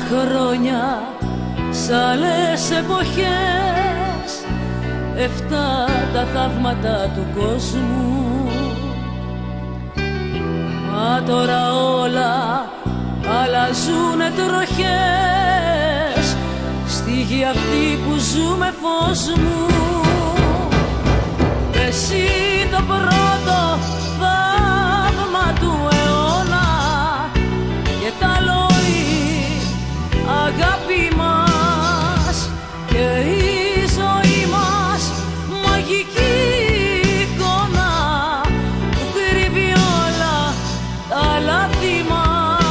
χρόνια σ' άλλες εποχές, 7 τα θαύματα του κόσμου. Μα τώρα όλα αλλάζουνε τροχές στη γη αυτή που ζούμε, φως μου. Εσύ το πρώτο θαύμα του αιώνα και τ' άλλο η αγάπη μας και η ζωή μας, μαγική εικόνα που κρύβει όλα τα λάθη μας.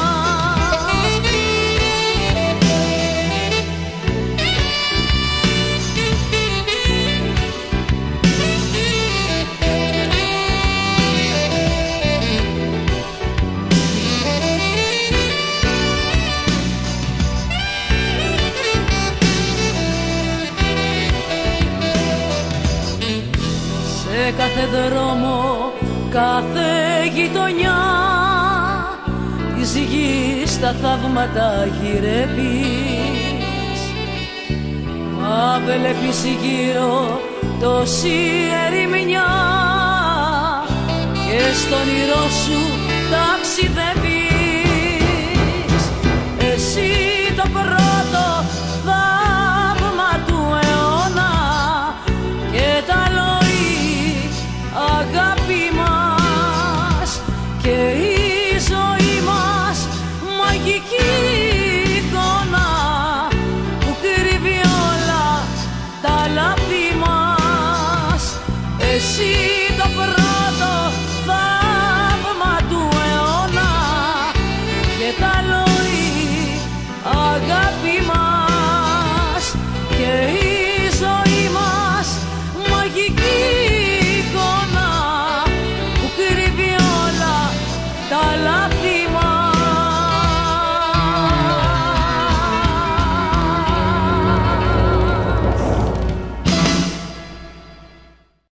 Σε κάθε δρόμο, κάθε γειτονιά της γης τα θαύματα γυρεύεις. Μα βλέπεις γύρω τόση ερημιά και στον όνειρό σου ταξιδεύεις.